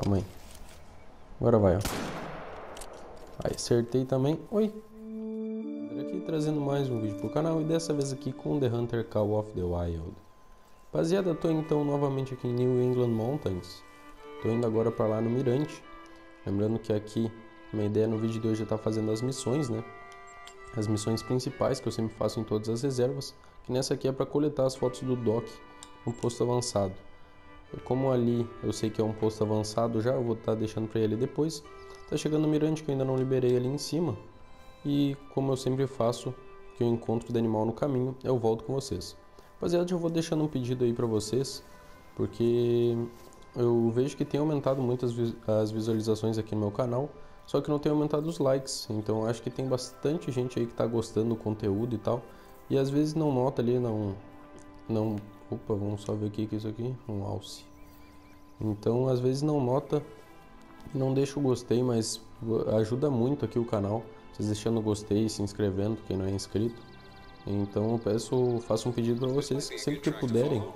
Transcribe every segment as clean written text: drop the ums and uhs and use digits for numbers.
Calma aí. Agora vai, ó. Aí, acertei também. Oi! Aqui trazendo mais um vídeo pro canal e dessa vez aqui com The Hunter Call of the Wild. Rapaziada, tô então novamente aqui em New England Mountains. Tô indo agora pra lá no Mirante. Lembrando que aqui, minha ideia no vídeo de hoje é estar fazendo as missões, né? As missões principais que eu sempre faço em todas as reservas. Que nessa aqui é pra coletar as fotos do Doc no posto avançado. Como ali eu sei que é um posto avançado já, eu vou estar deixando pra ele depois. Tá chegando no Mirante que eu ainda não liberei ali em cima. E como eu sempre faço, que eu encontro de animal no caminho, eu volto com vocês. Rapaziada, eu vou deixando um pedido aí pra vocês, porque eu vejo que tem aumentado muito as visualizações aqui no meu canal, só que não tem aumentado os likes. Então eu acho que tem bastante gente aí que tá gostando do conteúdo e tal, e às vezes não nota ali, opa, vamos só ver o que é isso aqui, um alce. Então às vezes não nota, não deixa o gostei, mas ajuda muito aqui o canal, vocês deixando o gostei, se inscrevendo, quem não é inscrito. Então eu faço um pedido para vocês, que sempre que puderem,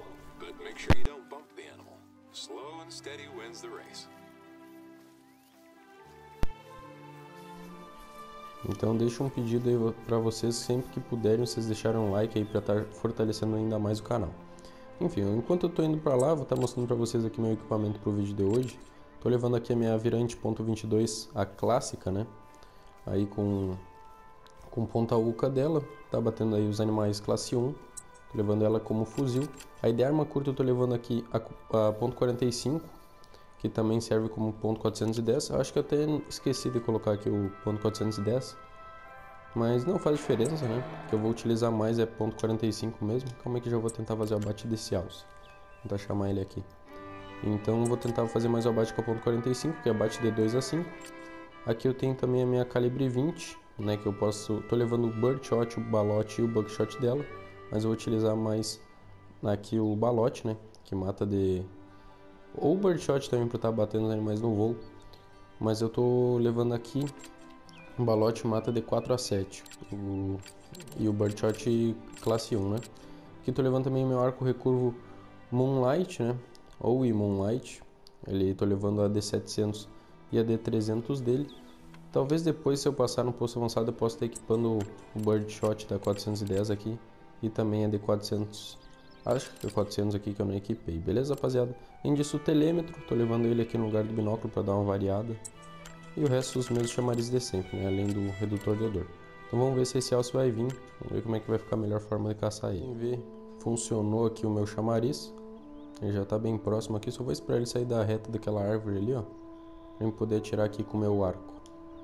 então deixo um pedido aí para vocês, sempre que puderem, vocês deixarem um like aí para estar fortalecendo ainda mais o canal. Enfim, enquanto eu tô indo para lá, vou estar mostrando para vocês aqui meu equipamento pro vídeo de hoje. Tô levando aqui a minha Virante .22, a clássica, né? Aí com ponta UCA dela, tá batendo aí os animais classe 1. Tô levando ela como fuzil. Aí de arma curta eu tô levando aqui a .45, que também serve como .410. Eu acho que eu até esqueci de colocar aqui o .410, mas não faz diferença, né? O que eu vou utilizar mais é .45 mesmo. Calma aí que já vou tentar fazer o abate desse alce. Vou tentar chamar ele aqui. Então vou tentar fazer mais o abate com a .45, que é abate de 2 a 5. Aqui eu tenho também a minha calibre 20, né, que eu tô levando o birdshot, o balote e o buckshot dela, mas eu vou utilizar mais aqui o balote, né, que mata ou o birdshot também para estar batendo os animais no voo, mas eu tô levando aqui o balote mata de 4 a 7 e o birdshot classe 1, né. Aqui tô levando também meu arco recurvo Moonlight, né, ou Moonlight, tô levando a D700 e a D300 dele. Talvez depois, se eu passar no posto avançado, eu possa estar equipando o birdshot da 410 aqui e também a D400. Acho que é 400 aqui que eu não equipei. Beleza, rapaziada? Além disso, o telêmetro. Tô levando ele aqui no lugar do binóculo para dar uma variada. E o resto os mesmos chamarizes de sempre, né? Além do redutor de odor. Então vamos ver se esse alce vai vir. Vamos ver como é que vai ficar a melhor forma de caçar ele. Vamos ver. Funcionou aqui o meu chamariz. Ele já tá bem próximo aqui. Só vou esperar ele sair da reta daquela árvore ali, ó. Pra eu poder atirar aqui com o meu arco.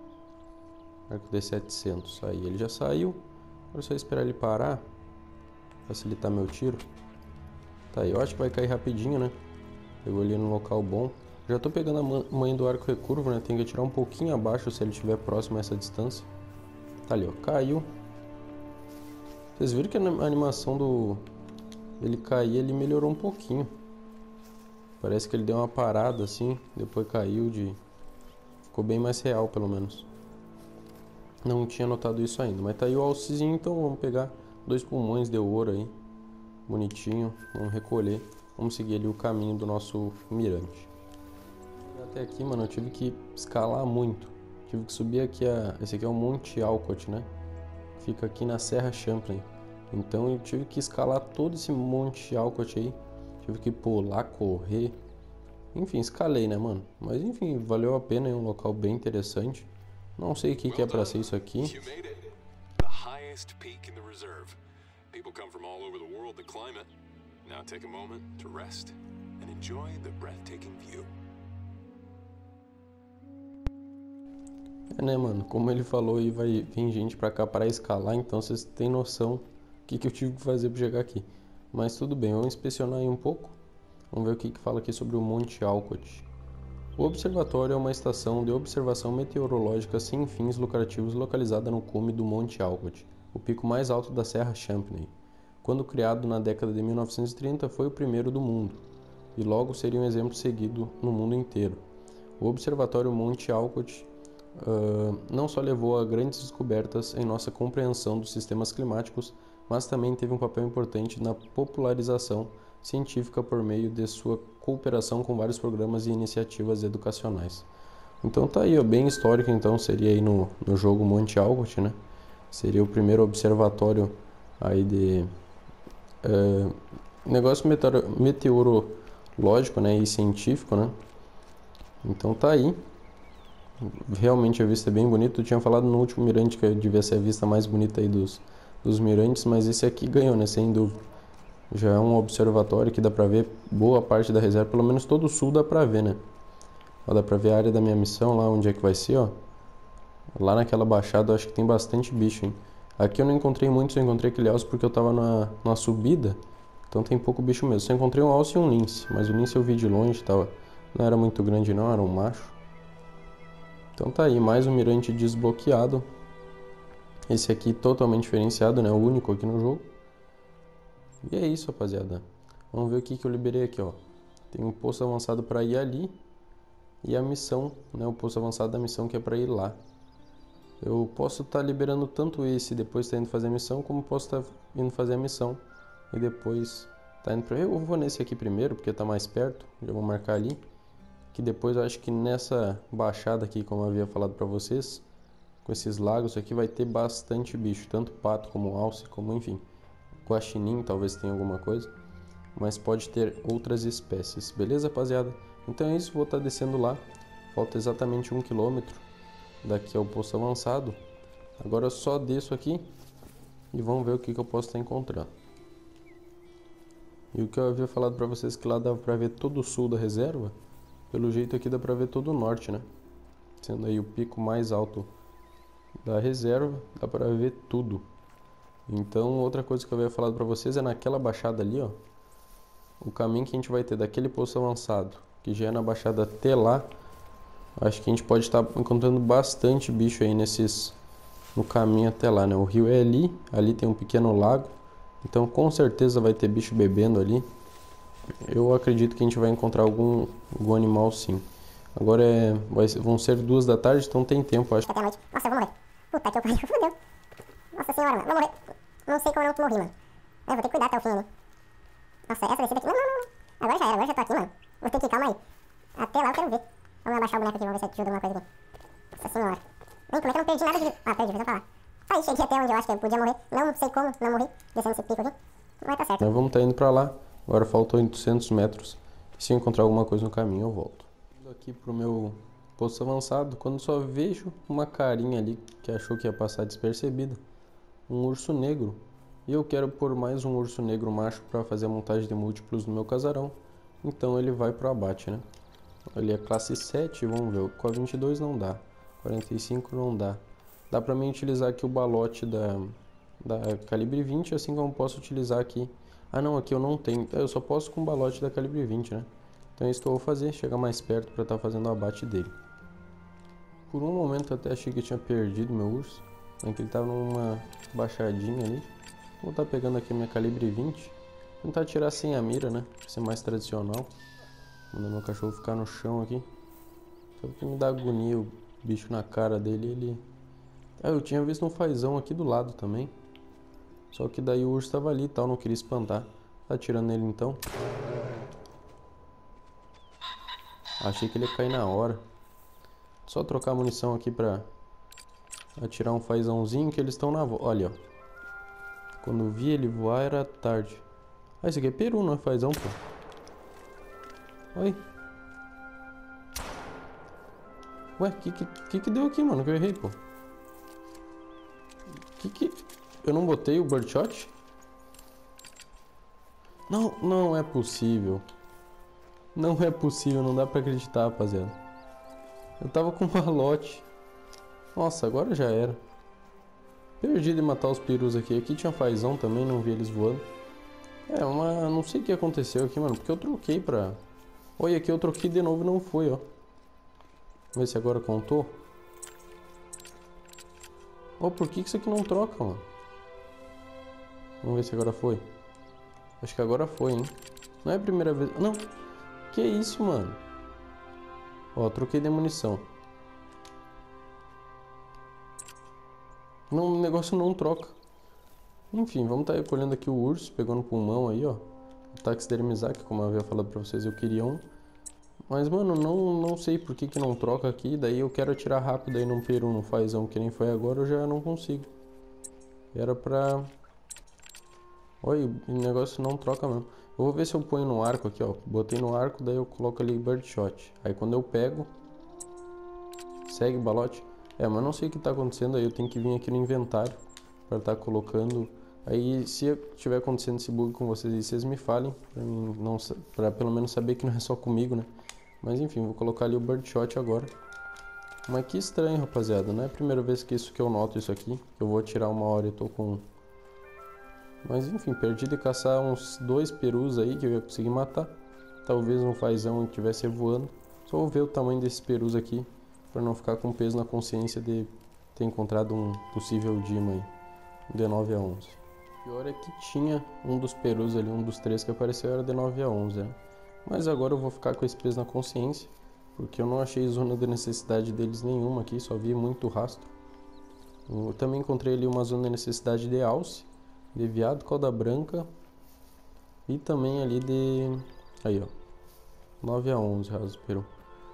Arco D700. Aí ele já saiu. Agora é só esperar ele parar. Facilitar meu tiro. Tá aí, eu acho que vai cair rapidinho, né? Pegou ali no local bom. Já tô pegando a manha do arco recurvo, né? Tem que atirar um pouquinho abaixo se ele estiver próximo a essa distância. Tá ali, ó. Caiu. Vocês viram que a animação dele cair, ele melhorou um pouquinho. Parece que ele deu uma parada assim. Depois caiu ficou bem mais real, pelo menos. Não tinha notado isso ainda, mas tá aí o alcezinho, então vamos pegar 2 pulmões de ouro aí, bonitinho, vamos recolher, vamos seguir ali o caminho do nosso mirante. Até aqui, mano, eu tive que escalar muito, tive que subir aqui, esse aqui é o Monte Alcott, né, fica aqui na Serra Champlain, então eu tive que escalar todo esse Monte Alcott aí, tive que pular, correr, enfim, escalei, né, mano, mas enfim, valeu a pena, é um local bem interessante. Não sei o que é pra ser isso aqui. É, né, mano? Como ele falou, aí vai vir gente pra cá para escalar, então vocês têm noção do que eu tive que fazer pra chegar aqui. Mas tudo bem, vamos inspecionar aí um pouco. Vamos ver o que fala aqui sobre o Monte Alcott. O observatório é uma estação de observação meteorológica sem fins lucrativos localizada no cume do Monte Alcott, o pico mais alto da Serra Champlain. Quando criado na década de 1930, foi o primeiro do mundo, e logo seria um exemplo seguido no mundo inteiro. O observatório Monte Alcott não só levou a grandes descobertas em nossa compreensão dos sistemas climáticos, mas também teve um papel importante na popularização científica por meio de sua cooperação com vários programas e iniciativas educacionais. Então tá aí, ó, bem histórico, então seria aí no jogo Monte Albert, né? Seria o primeiro observatório aí de negócio meteorológico, né, e científico, né? Então tá aí. Realmente a vista é bem bonita. Eu tinha falado no último mirante que devia ser a vista mais bonita aí dos mirantes, mas esse aqui ganhou, né, sem dúvida. Já é um observatório que dá pra ver boa parte da reserva, pelo menos todo o sul dá pra ver, né? Ó, dá pra ver a área da minha missão lá, onde é que vai ser, ó. Lá naquela baixada eu acho que tem bastante bicho, hein? Aqui eu não encontrei muitos, eu encontrei aquele alce porque eu tava na subida, então tem pouco bicho mesmo. Só encontrei um alce e um lince, mas o lince eu vi de longe, tava, não era muito grande não, era um macho. Então tá aí, mais um mirante desbloqueado. Esse aqui totalmente diferenciado, né? O único aqui no jogo. E é isso, rapaziada. Vamos ver o que eu liberei aqui, ó. Tem um posto avançado para ir ali. E a missão, né? O posto avançado da missão que é para ir lá. Eu posso estar liberando tanto esse e depois tá indo fazer a missão, como posso estar indo fazer a missão e depois tá indo para... Eu vou nesse aqui primeiro, porque tá mais perto. Já vou marcar ali. Que depois eu acho que nessa baixada aqui, como eu havia falado para vocês, com esses lagos aqui vai ter bastante bicho, tanto pato como alce, como enfim, guaxinim talvez tenha alguma coisa, mas pode ter outras espécies, beleza, rapaziada? Então é isso, vou estar descendo lá, falta exatamente 1 km daqui ao posto avançado. Agora eu só desço aqui e vamos ver o que eu posso estar encontrando. E o que eu havia falado para vocês que lá dava para ver todo o sul da reserva, pelo jeito aqui dá para ver todo o norte, né? Sendo aí o pico mais alto da reserva, dá para ver tudo. Então, outra coisa que eu havia falado para vocês é naquela baixada ali, ó. O caminho que a gente vai ter daquele posto avançado, que já é na baixada até lá, acho que a gente pode estar encontrando bastante bicho aí no caminho até lá, né? O rio é ali tem um pequeno lago, então com certeza vai ter bicho bebendo ali. Eu acredito que a gente vai encontrar algum animal sim. Agora vão ser 2 da tarde, então tem tempo, acho. Até a noite. Nossa, eu vou morrer. Puta que eu pariu, fudeu. Nossa senhora, mano. Vou morrer. Não sei como eu não morri, mano. Eu vou ter que cuidar até o fim, né? Nossa, essa descida aqui. Não. Agora já era, agora já tô aqui, mano. Vou ter que ir, calma aí. Até lá eu quero ver. Vamos abaixar o boneco aqui, vamos ver se ajuda alguma coisa aqui. Nossa senhora. Vem, como é que eu não perdi nada de... Ah, perdi, deixa eu falar. Aí, cheguei até onde eu acho que eu podia morrer. Não sei como, não morri. Descendo esse pico aqui. Mas tá certo. Nós vamos estar indo pra lá. Agora faltam 800 metros. Se eu encontrar alguma coisa no caminho, eu volto. Indo aqui pro meu posto avançado, quando só vejo uma carinha ali que achou que ia passar despercebida. Um urso negro. E eu quero pôr mais um urso negro macho para fazer a montagem de múltiplos no meu casarão. Então ele vai pro abate, né? Ele é classe 7, vamos ver. Com a 22 não dá. 45 não dá. Dá pra mim utilizar aqui o balote da calibre 20, assim como eu posso utilizar aqui. Ah não, aqui eu não tenho. Eu só posso com o balote da calibre 20, né? Então é isso que eu vou fazer, chegar mais perto para estar fazendo o abate dele. Por um momento eu até achei que eu tinha perdido meu urso, mas que ele estava numa baixadinha ali. Vou estar pegando aqui a minha calibre 20, tentar atirar sem a mira, né? Pra ser mais tradicional. Mandar meu cachorro ficar no chão aqui. Só que me dá agonia o bicho na cara dele, ele... Ah, eu tinha visto um fazão aqui do lado também. Só que daí o urso estava ali e tal, não queria espantar. Tá atirando nele então. Achei que ele ia cair na hora. Só trocar a munição aqui pra atirar um fazãozinho que eles estão na volta. Olha, ó. Quando vi ele voar era tarde. Ah, esse aqui é peru, não é fazão, pô. Oi. Ué, que deu aqui, mano? Que eu errei, pô. Eu não botei o birdshot? Não é possível. Não é possível, não dá pra acreditar, rapaziada. Eu tava com um malote. Nossa, agora já era. Perdi de matar os perus aqui. Aqui tinha fazão também, não vi eles voando. Não sei o que aconteceu aqui, mano. Porque eu troquei pra... Olha, aqui eu troquei de novo e não foi, ó. Vamos ver se agora contou. Ó, por que isso aqui não troca, mano? Vamos ver se agora foi. Acho que agora foi, hein? Não é a primeira vez... Não. Que isso, mano? Ó, troquei de munição. Não, o negócio não troca. Enfim, vamos estar recolhendo aqui o urso, pegando o pulmão aí, ó. taxidermizar, que como eu havia falado pra vocês, eu queria um. Mas, mano, não sei por que não troca aqui. Daí eu quero atirar rápido aí num peru, no fazão, que nem foi agora, eu já não consigo. Era pra... Olha, o negócio não troca mesmo. Eu vou ver se eu ponho no arco aqui, ó. Botei no arco, daí eu coloco ali birdshot. Aí quando eu pego, segue o balote. É, mas não sei o que tá acontecendo aí. Eu tenho que vir aqui no inventário pra tá colocando. Aí se tiver acontecendo esse bug com vocês aí, vocês me falem. Pra mim não, pra pelo menos saber que não é só comigo, né? Mas enfim, vou colocar ali o birdshot agora. Mas que estranho, rapaziada. Não é a primeira vez que eu noto isso aqui. Eu vou atirar uma hora e tô com... Mas enfim, perdi de caçar uns 2 perus aí que eu ia conseguir matar. Talvez um fazão estivesse voando. Só vou ver o tamanho desses perus aqui, para não ficar com peso na consciência de ter encontrado um possível Dima aí. De 9 a 11. O pior é que tinha um dos perus ali, um dos 3 que apareceu era de 9 a 11, né? Mas agora eu vou ficar com esse peso na consciência, porque eu não achei zona de necessidade deles nenhuma aqui, só vi muito rastro. Eu também encontrei ali uma zona de necessidade de alce, de veado, cauda branca e também ali de... Aí, ó. 9 a 11, raso peru.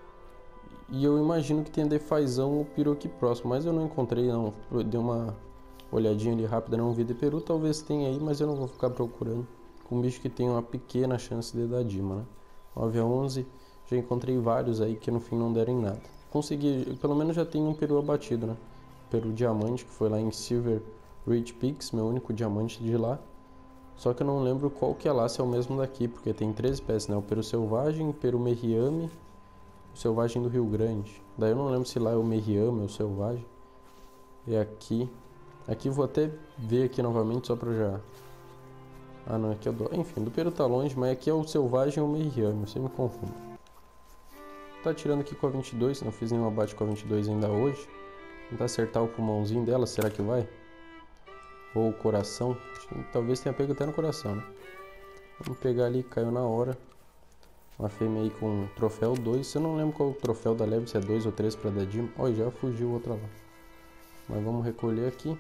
E eu imagino que tenha de fazão ou peru aqui próximo, mas eu não encontrei não. Eu dei uma olhadinha ali rápida, não vi de peru, talvez tenha aí, mas eu não vou ficar procurando. Com um bicho que tem uma pequena chance de dar Dima, né? 9 a 11, já encontrei vários aí que no fim não deram em nada. Consegui, pelo menos já tenho um peru abatido, né? Peru diamante, que foi lá em Silver Ridge Peaks, meu único diamante de lá. Só que eu não lembro qual que é lá, se é o mesmo daqui, porque tem 3 espécies, né? O peru selvagem, o peru merriame, o selvagem do Rio Grande. Daí eu não lembro se lá é o merriame ou o selvagem. E aqui... Aqui vou até ver aqui novamente, só pra já... Ah não, aqui é do... Enfim, do peru tá longe, mas aqui é o selvagem ou o merriame, você me confunde. Tá atirando aqui com a 22, não fiz nenhum abate com a 22 ainda hoje. Tentar acertar o pulmãozinho dela, será que vai? Ou o coração? Talvez tenha pego até no coração, né? Vamos pegar ali, caiu na hora. Uma fêmea aí com troféu 2. Eu não lembro qual é o troféu da leve, se é 2 ou 3 pra dar Dima. Olha, já fugiu outra lá. Mas vamos recolher aqui.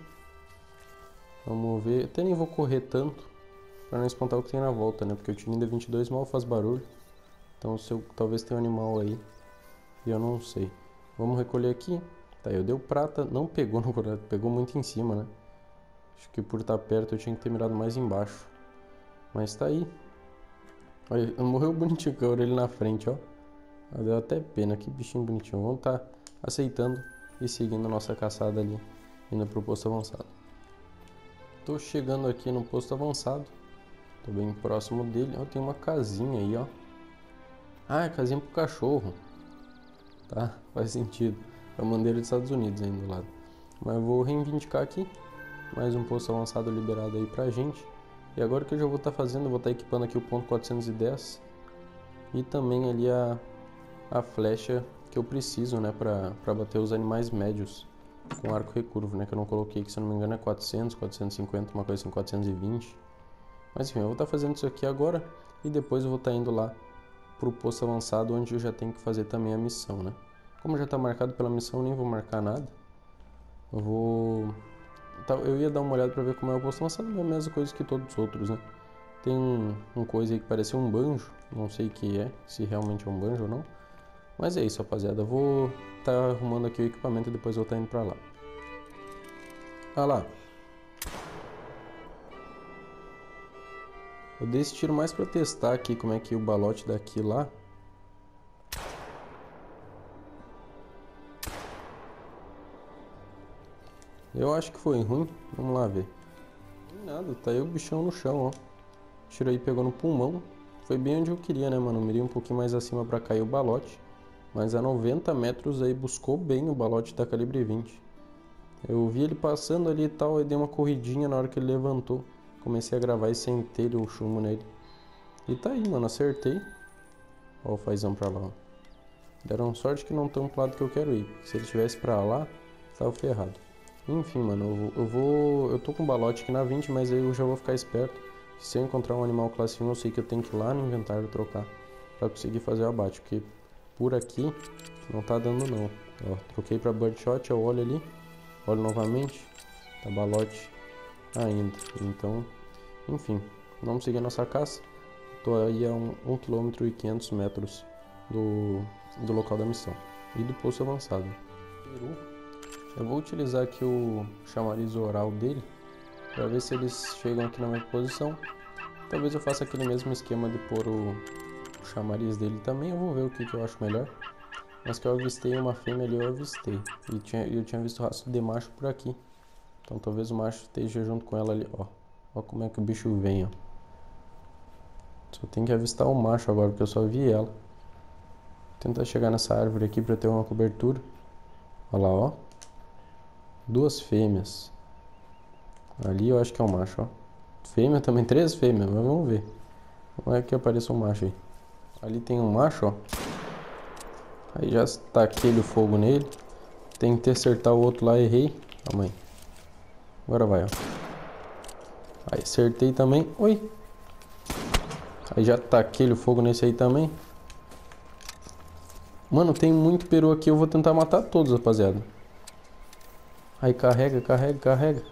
Vamos ver. Até nem vou correr tanto pra não espantar o que tem na volta, né? Porque o tirinho da 22 mal faz barulho. Então talvez tenha um animal aí. E eu não sei. Vamos recolher aqui. Tá, eu dei o prata. Não pegou no coração. Pegou muito em cima, né? Acho que por estar perto eu tinha que ter mirado mais embaixo. Mas tá aí. Olha, morreu bonitinho com a orelha na frente, ó. Deu até pena, que bichinho bonitinho. Vamos tá aceitando e seguindo a nossa caçada ali, indo pro posto avançado. Tô chegando aqui no posto avançado. Tô bem próximo dele. Ó, tem uma casinha aí, ó. Ah, é casinha pro cachorro. Tá, faz sentido. É a bandeira dos Estados Unidos aí do lado. Mas eu vou reivindicar aqui. Mais um posto avançado liberado aí pra gente. E agora que eu já vou estar fazendo, eu vou estar equipando aqui o ponto 410. E também ali a flecha que eu preciso, né, pra bater os animais médios com arco recurvo, né, que eu não coloquei, que se eu não me engano é 400, 450, uma coisa assim, 420. Mas enfim, eu vou estar fazendo isso aqui agora e depois eu vou estar indo lá pro posto avançado, onde eu já tenho que fazer também a missão, né. Como já está marcado pela missão, eu nem vou marcar nada. Eu ia dar uma olhada pra ver como é o posto avançado, mas é a mesma coisa que todos os outros, né. Tem um coisa aí que parece um banjo, não sei o que é, se realmente é um banjo ou não. Mas é isso, rapaziada, eu vou estar arrumando aqui o equipamento e depois eu vou estar indo pra lá. Ah lá. Eu dei esse tiro mais pra testar aqui como é que o balote daqui lá. Eu acho que foi ruim, vamos lá ver. Nada, tá aí o bichão no chão, ó. O tiro aí pegou no pulmão. Foi bem onde eu queria, né, mano? Eu mirei um pouquinho mais acima pra cair o balote. Mas a 90 metros aí buscou bem o balote da calibre 20. Eu vi ele passando ali e tal, e dei uma corridinha na hora que ele levantou. Comecei a gravar e sentei o chumbo nele. E tá aí, mano, acertei. Ó o fazão pra lá, ó. Deram sorte que não estão pro lado que eu quero ir. Se ele estivesse pra lá, tava ferrado. Enfim, mano, eu tô com balote aqui na 20, mas aí eu já vou ficar esperto. Se eu encontrar um animal classe 1, eu sei que eu tenho que ir lá no inventário trocar pra conseguir fazer o abate, porque por aqui não tá dando não. Ó, troquei pra birdshot, eu olho ali, olho novamente, tá balote ainda. Então, enfim, vamos seguir a nossa caça. Tô aí a 1,5 km do local da missão e do posto avançado. Peru. Eu vou utilizar aqui o chamariz oral dele para ver se eles chegam aqui na minha posição. Talvez eu faça aquele mesmo esquema de pôr o chamariz dele também. Eu vou ver o que eu acho melhor. Mas que eu avistei uma fêmea ali, eu avistei. E eu tinha visto rastro de macho por aqui. Então talvez o macho esteja junto com ela ali, ó. Ó como é que o bicho vem, ó. Só tem que avistar o macho agora, porque eu só vi ela. Vou tentar chegar nessa árvore aqui pra ter uma cobertura. Olha lá, ó. 2 fêmeas. Ali eu acho que é um macho, ó. Fêmea também, 3 fêmeas, mas vamos ver. Como é que apareça um macho aí. Ali tem um macho, ó. Aí já taquei o fogo nele. Tentei acertar o outro lá, errei. Calma aí. Agora vai, ó. Aí acertei também. Oi. Aí já taquei o fogo nesse aí também. Mano, tem muito peru aqui. Eu vou tentar matar todos, rapaziada. Aí carrega, carrega, carrega.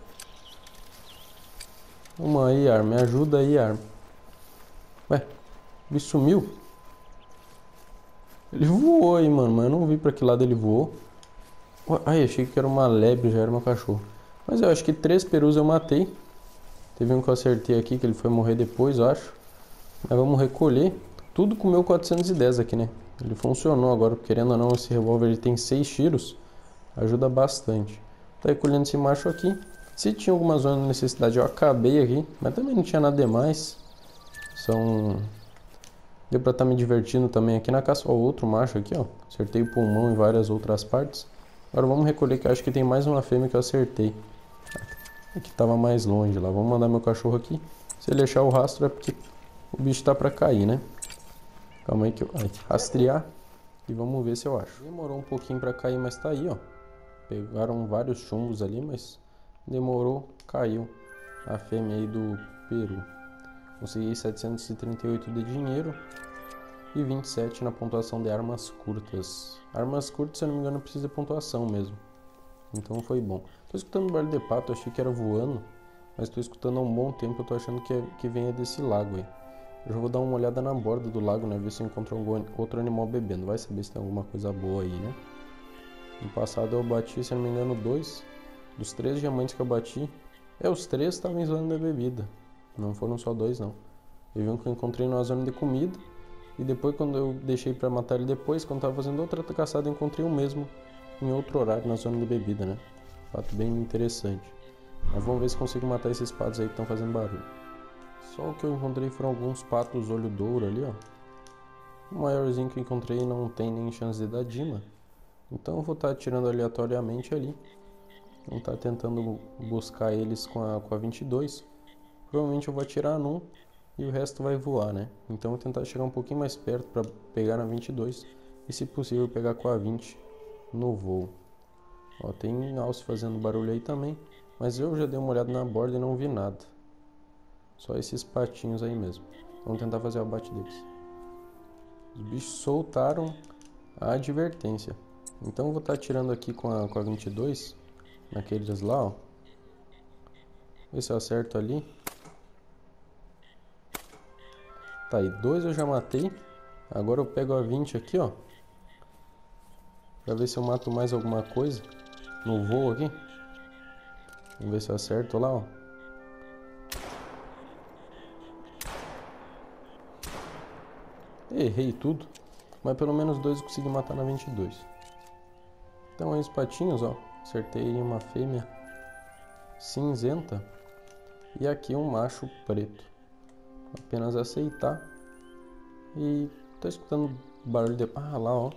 Vamos aí, arma. Me ajuda aí, arma. Ué, o bicho sumiu? Ele voou aí, mano. Mas eu não vi pra que lado ele voou. Ai, achei que era uma lebre, já era uma cachorro. Mas eu acho que 3 perus eu matei. Teve um que eu acertei aqui, que ele foi morrer depois, eu acho. Mas vamos recolher. Tudo com o meu 410 aqui, né? Ele funcionou agora, querendo ou não, esse revólver ele tem 6 tiros. Ajuda bastante. Tá recolhendo esse macho aqui. Se tinha alguma zona de necessidade, eu acabei aqui. Mas também não tinha nada demais. Deu pra estar me divertindo também aqui na caça. Ó, outro macho aqui, ó. Acertei o pulmão e várias outras partes. Agora vamos recolher, que eu acho que tem mais uma fêmea que eu acertei. Aqui tava mais longe lá. Vamos mandar meu cachorro aqui. Se ele deixar o rastro é porque o bicho tá pra cair, né? Calma aí que eu... rastrear. E vamos ver se eu acho. Demorou um pouquinho pra cair, mas tá aí, ó. Pegaram vários chumbos ali, mas demorou, caiu a fêmea aí do Peru. Consegui 738 de dinheiro e 27 na pontuação de armas curtas. Armas curtas, se eu não me engano, precisa de pontuação mesmo. Então foi bom. Tô escutando barulho de pato, achei que era voando, mas tô escutando há um bom tempo, eu tô achando que venha desse lago aí. Eu já vou dar uma olhada na borda do lago, né, ver se eu encontro algum outro animal bebendo. Vai saber se tem alguma coisa boa aí, né? No passado eu bati, se eu não me engano, 2. Dos 3 diamantes que eu bati, os 3 estavam em zona de bebida. Não foram só 2, não. Teve um que eu encontrei numa zona de comida. E depois, quando eu deixei pra matar ele depois, quando tava fazendo outra caçada, eu encontrei o mesmo em outro horário na zona de bebida, né? Fato bem interessante. Mas vamos ver se consigo matar esses patos aí que estão fazendo barulho. Só o que eu encontrei foram alguns patos olho douro ali, ó. O maiorzinho que eu encontrei não tem nem chance de dar dima. Então eu vou estar atirando aleatoriamente ali. Vou estar tentando buscar eles com a 22. Provavelmente eu vou atirar num e o resto vai voar, né? Então eu vou tentar chegar um pouquinho mais perto para pegar na 22. E se possível pegar com a 20 no voo. Ó, tem alce fazendo barulho aí também. Mas eu já dei uma olhada na borda e não vi nada. Só esses patinhos aí mesmo. Vamos tentar fazer o abate deles. Os bichos soltaram a advertência. Então eu vou estar atirando aqui com a 22. Naqueles lá, ó. Ver se eu acerto ali. Tá aí, 2 eu já matei. Agora eu pego a 20 aqui, ó. Pra ver se eu mato mais alguma coisa no voo aqui. Vamos ver se eu acerto lá, ó. Errei tudo. Mas pelo menos 2 eu consegui matar na 22. Então aí os patinhos, ó. Acertei uma fêmea cinzenta. E aqui um macho preto. Apenas aceitar. E tô escutando barulho de... Ah, lá, ó.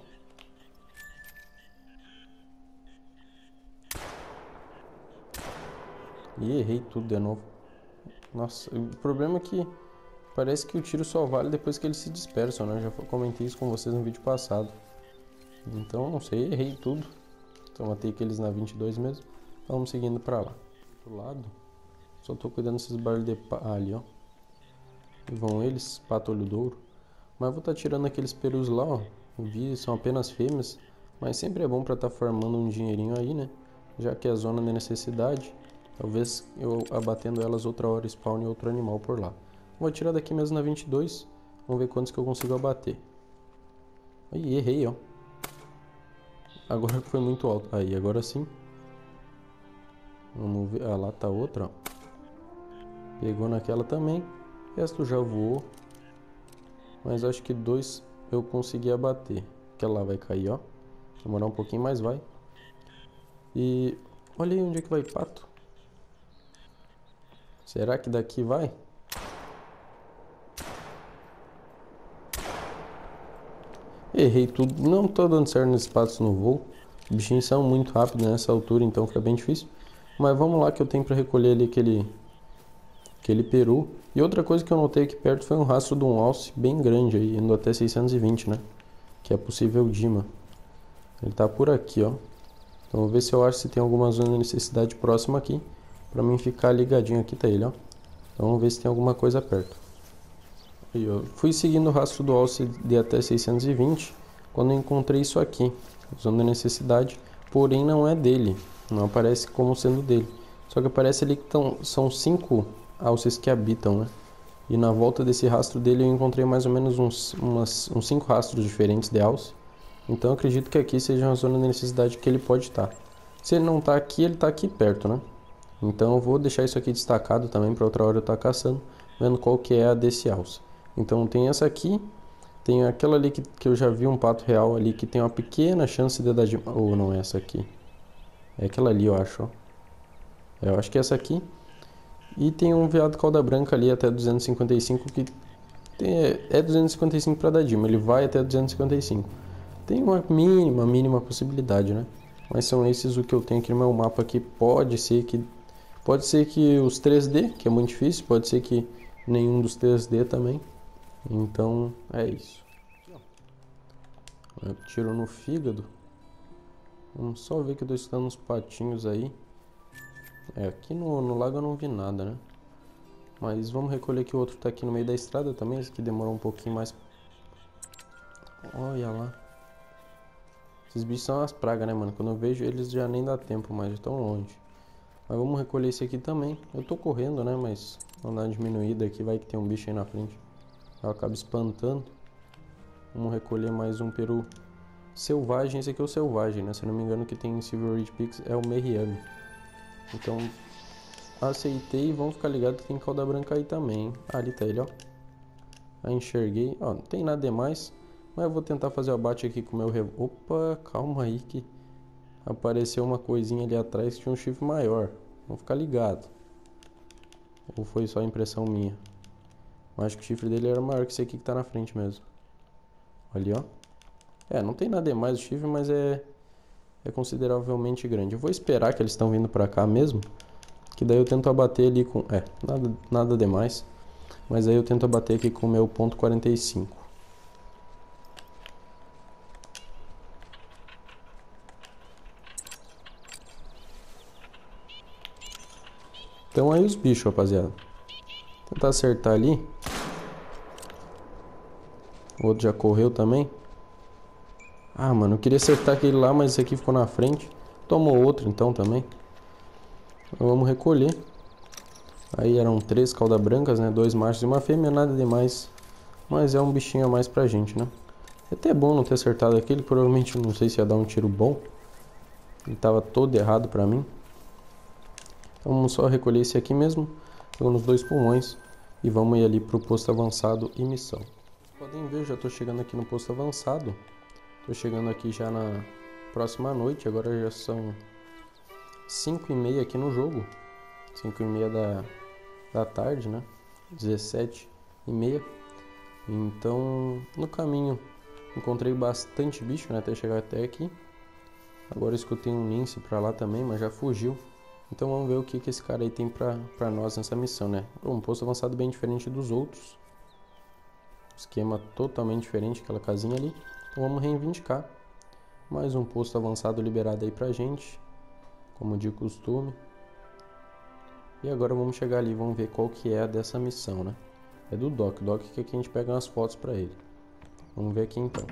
E errei tudo de novo. Nossa, o problema é que parece que o tiro só vale depois que eles se dispersam, né? Eu já comentei isso com vocês no vídeo passado. Então, não sei, errei tudo. Então, matei aqueles na 22 mesmo. Vamos seguindo pra lá. Do lado, só tô cuidando desses barulhos de... Ah, ali, ó. E vão eles, pato olho douro. Mas eu vou estar tirando aqueles perus lá, ó. Eu vi, são apenas fêmeas. Mas sempre é bom pra estar formando um dinheirinho aí, né? Já que é a zona de necessidade. Talvez eu abatendo elas outra hora spawne outro animal por lá. Vou atirar daqui mesmo na 22. Vamos ver quantos que eu consigo abater. Aí, errei, ó. Agora foi muito alto. Aí, agora sim. Vamos ver. Ah, lá tá outra, ó. Pegou naquela também. O resto já voou. Mas acho que 2 eu consegui abater. Aquela lá vai cair, ó. Demorar um pouquinho, mas vai. E olha aí onde é que vai pato. Será que daqui vai? Errei tudo. Não tô dando certo nesses patos no voo. Os bichinhos são muito rápidos nessa altura, então fica bem difícil. Mas vamos lá que eu tenho pra recolher ali aquele peru. E outra coisa que eu notei aqui perto foi um rastro de um alce bem grande aí, indo até 620, né? Que é possível Dima. Ele tá por aqui, ó. Então vou ver se eu acho se tem alguma zona de necessidade próxima aqui. Pra mim ficar ligadinho aqui, tá ele, ó. Então vamos ver se tem alguma coisa perto. E eu fui seguindo o rastro do alce de até 620 quando eu encontrei isso aqui, zona de necessidade, porém não é dele, não aparece como sendo dele. Só que aparece ali que são 5 alces que habitam, né? E na volta desse rastro dele eu encontrei mais ou menos uns 5 rastros diferentes de alce. Então eu acredito que aqui seja uma zona de necessidade que ele pode estar. Se ele não está aqui, ele está aqui perto, né? Então eu vou deixar isso aqui destacado também para outra hora eu estar caçando, vendo qual que é a desse alce. Então tem essa aqui, tem aquela ali que eu já vi um pato real ali que tem uma pequena chance de dar de... Ou não é essa aqui. É aquela ali, eu acho, ó. Eu acho que é essa aqui. E tem um veado cauda branca ali até 255 que é 255 para dar dima, ele vai até 255. Tem uma mínima possibilidade, né? Mas são esses o que eu tenho aqui no meu mapa aqui. Pode ser que os 3D, que é muito difícil, pode ser que nenhum dos 3D também. Então é isso. Eu tiro no fígado. Vamos só ver que eu tô escutando uns patinhos aí. Aqui no lago eu não vi nada, né? Mas vamos recolher que o outro tá aqui no meio da estrada também. Esse aqui demorou um pouquinho mais. Olha lá. Esses bichos são as pragas, né, mano? Quando eu vejo eles já nem dá tempo mais, já tão longe. Mas vamos recolher esse aqui também. Eu tô correndo, né? Mas vamos dar uma diminuída aqui, vai que tem um bicho aí na frente. Eu acabo espantando. Vamos recolher mais um peru selvagem. Esse aqui é o selvagem, né? Se eu não me engano, que tem em Silver Ridge Peaks é o Meriame. Então, aceitei e vamos ficar ligados que tem cauda branca aí também, hein? Ah, ali tá ele, ó. Aí enxerguei. Ó, não tem nada demais. Mas eu vou tentar fazer o abate aqui com o meu Opa, calma aí que apareceu uma coisinha ali atrás que tinha um chifre maior. Vamos ficar ligado. Ou foi só impressão minha? Eu acho que o chifre dele era maior que esse aqui que tá na frente mesmo. Ali, ó. Não tem nada demais o chifre, mas é consideravelmente grande. Eu vou esperar que eles estão vindo pra cá mesmo. Que daí eu tento abater ali com... nada demais. Mas aí eu tento abater aqui com o meu ponto 45. Então aí os bichos, rapaziada. Tentar acertar ali. O outro já correu também. Ah, mano, eu queria acertar aquele lá, mas esse aqui ficou na frente. Tomou outro então também. Então vamos recolher. Aí eram 3 cauda brancas, né? 2 machos e uma fêmea, nada demais. Mas é um bichinho a mais pra gente, né? É até bom não ter acertado aquele. Provavelmente não sei se ia dar um tiro bom. Ele tava todo errado pra mim. Então vamos só recolher esse aqui mesmo. Pegou nos 2 pulmões. E vamos ir ali pro posto avançado e missão. Podem ver, eu já tô chegando aqui no posto avançado. Tô chegando aqui já na próxima noite. Agora já são 5h30 aqui no jogo. 5h30 da tarde, né? 17h30. Então, no caminho, encontrei bastante bicho, né? Até chegar até aqui. Agora eu escutei um lince pra lá também, mas já fugiu. Então vamos ver o que esse cara aí tem pra nós nessa missão, né? Um posto avançado bem diferente dos outros. Esquema totalmente diferente, aquela casinha ali. Então vamos reivindicar. Mais um posto avançado liberado aí pra gente. Como de costume. E agora vamos chegar ali, vamos ver qual que é a dessa missão, né? É do Doc que aqui a gente pega umas fotos pra ele. Vamos ver aqui então.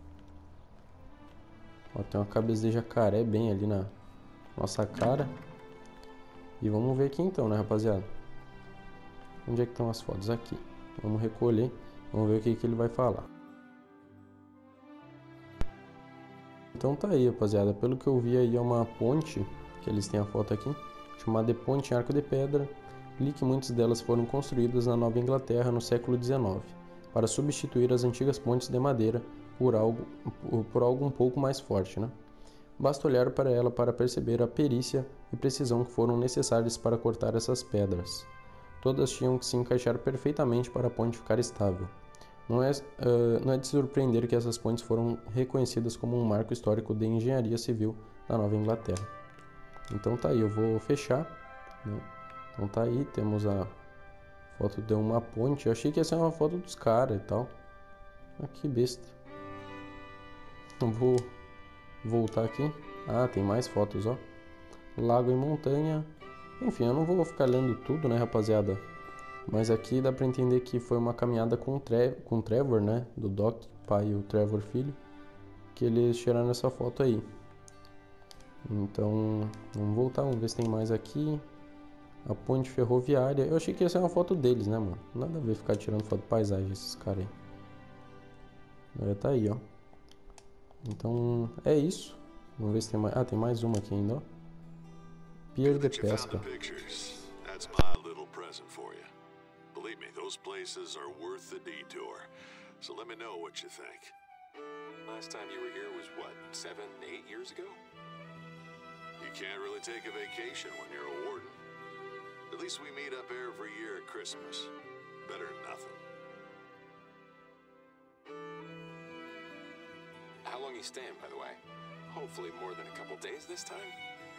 Ó, tem uma cabeça de jacaré bem ali na nossa cara. E vamos ver aqui então, né, rapaziada? Onde é que estão as fotos? Aqui. Vamos recolher. Vamos ver o que ele vai falar. Então tá aí, rapaziada. Pelo que eu vi aí é uma ponte, que eles têm a foto aqui, chamada de Ponte em Arco de Pedra. Li que muitas delas foram construídas na Nova Inglaterra no século XIX, para substituir as antigas pontes de madeira por algo um pouco mais forte, né? Basta olhar para ela para perceber a perícia e precisão que foram necessárias para cortar essas pedras. Todas tinham que se encaixar perfeitamente para a ponte ficar estável. Não é de surpreender que essas pontes foram reconhecidas como um marco histórico de engenharia civil da Nova Inglaterra. Então tá aí, eu vou fechar, né? Então tá aí, temos a foto de uma ponte. Eu achei que ia ser uma foto dos caras e tal. Ah, que besta. Eu vou voltar aqui. Ah, tem mais fotos, ó. Lago e montanha. Enfim, eu não vou ficar lendo tudo, né, rapaziada? Mas aqui dá pra entender que foi uma caminhada com o Trevor, né? Do Doc, pai, e o Trevor, filho. Que eles tiraram essa foto aí. Então, vamos voltar, vamos ver se tem mais aqui. A ponte ferroviária. Eu achei que ia ser uma foto deles, né, mano? Nada a ver ficar tirando foto de paisagem esses caras aí. Agora tá aí, ó. Então, é isso. Vamos ver se tem mais. Ah, tem mais uma aqui ainda, ó. Pier de pesca. Believe me, those places are worth the detour. So let me know what you think. Last time you were here was what, 7, 8 years ago? You can't really take a vacation when you're a warden. At least we meet up every year at Christmas. Better than nothing. How long are you staying, by the way? Hopefully more than a couple days this time?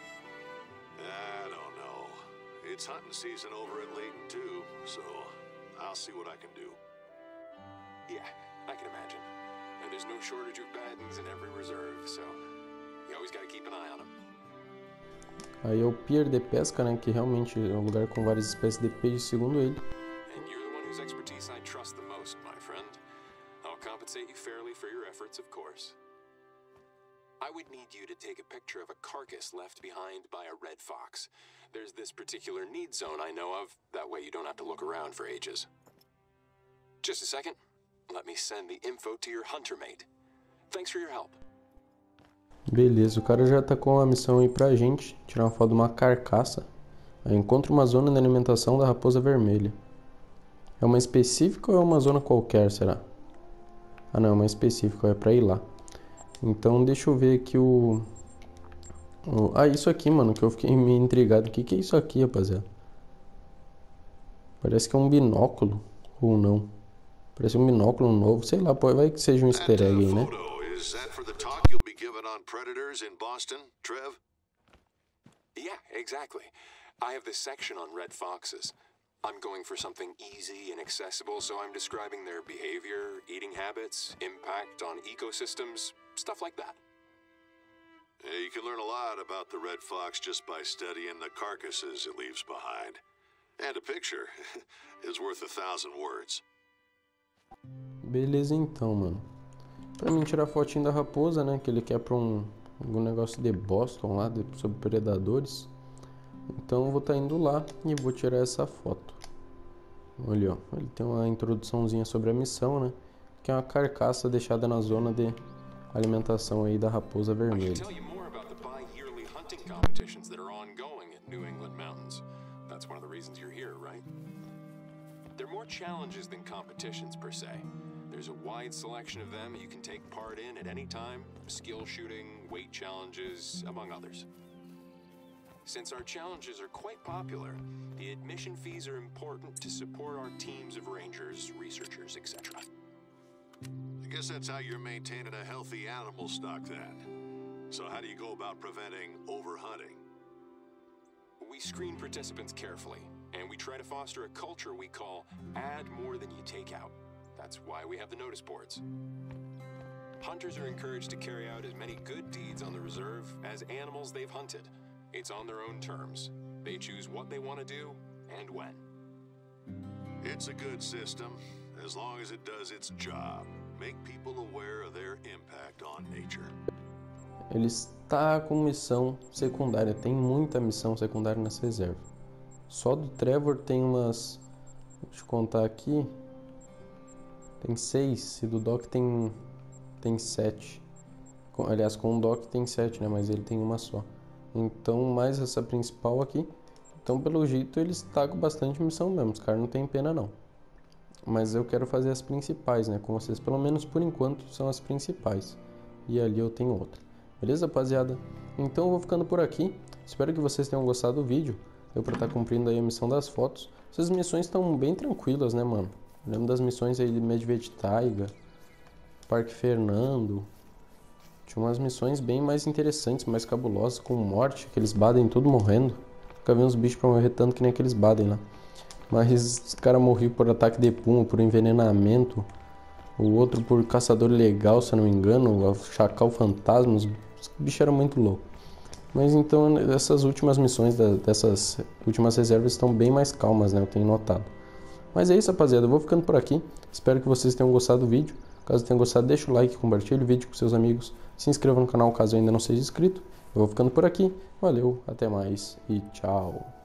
I don't know. It's hunting season over at Layton too, so I'll see what I can do. Yeah, I can imagine. And there's no shortage of Battens in every reserve, so you always gotta keep an eye on them. Aí é o Pier de Pesca, né, que realmente é um lugar com várias espécies de peixe, segundo ele. And you're the one whose expertise I trust the most, my friend. I'll compensate you fairly for your efforts, of course. I would need you to take a picture of a carcass left behind by a red fox. There's this particular need zone I know of. That way you don't have to look around for ages. Just a second. Let me send the info to your hunter mate. Thanks for your help. Beleza, o cara já tá com a missão aí pra gente. Tirar uma foto de uma carcaça. Aí encontra uma zona de alimentação da raposa vermelha. É uma específica ou é uma zona qualquer, será? Ah não, é uma específica, é pra ir lá. Então deixa eu ver aqui Ah, isso aqui, mano, que eu fiquei meio intrigado. O que é isso aqui, rapaziada? Parece que é um binóculo, ou não. Parece um binóculo novo, sei lá, vai que seja um easter egg aí, né? Is that for the talk you'll be giving on predators in Boston, Trev? Yeah, exactly. I have this section on red foxes. I'm going for something easy and accessible, so I'm describing their behavior, eating habits, impact on ecosystems, stuff like that. Yeah, you can learn a lot about the red fox just by studying the carcasses it leaves behind. And a picture is worth 1,000 words. Beleza então, mano. Pra mim tirar a fotinho da raposa, né? Que ele quer pra algum negócio de Boston lá, sobre predadores. Então eu vou estar indo lá e vou tirar essa foto. Olha, ó, ele tem uma introduçãozinha sobre a missão, né? Que é uma carcaça deixada na zona de alimentação aí da raposa vermelha. They're more challenges than competitions per se. There's a wide selection of them you can take part in at any time, skill shooting, weight challenges, among others. Since our challenges are quite popular, the admission fees are important to support our teams of rangers, researchers, etc. I guess that's how you're maintaining a healthy animal stock then. So how do you go about preventing overhunting? We screen participants carefully, and we try to foster a culture we call add more than you take out. That's why we have the notice boards. Hunters are encouraged to carry out as many good deeds on the reserve as animals they've hunted. It's on their own terms. They choose what they want to do and when. It's a good system, as long as it does its job. Make people aware of their impact on nature. Ele está com missão secundária. Tem muita missão secundária nessa reserva. Só do Trevor tem umas... Deixa eu contar aqui. Tem 6, e do Doc tem 7. Aliás, com o Doc tem 7, né? Mas ele tem uma só. Então, mais essa principal aqui. Então, pelo jeito, eles tagam bastante missão mesmo. Os caras não tem pena, não. Mas eu quero fazer as principais, né? Com vocês, pelo menos por enquanto, são as principais. E ali eu tenho outra. Beleza, rapaziada? Então, eu vou ficando por aqui. Espero que vocês tenham gostado do vídeo. Deu pra estar cumprindo aí a missão das fotos. Essas missões estão bem tranquilas, né, mano? Eu lembro das missões aí de Medved Taiga, Parque Fernando. Tinha umas missões bem mais interessantes, mais cabulosas, com morte, aqueles Baden tudo morrendo. Nunca vi uns bichos pra morrer tanto que nem aqueles Baden lá. Mas os caras morriam por ataque de pulmão, por envenenamento. O outro por caçador ilegal, se eu não me engano. O Chacal Fantasma. Os bichos eram muito loucos. Mas então essas últimas missões, dessas últimas reservas estão bem mais calmas, né? Eu tenho notado. Mas é isso, rapaziada. Eu vou ficando por aqui. Espero que vocês tenham gostado do vídeo. Caso tenham gostado, deixa o like, compartilha o vídeo com seus amigos. Se inscreva no canal caso ainda não seja inscrito. Eu vou ficando por aqui. Valeu, até mais e tchau.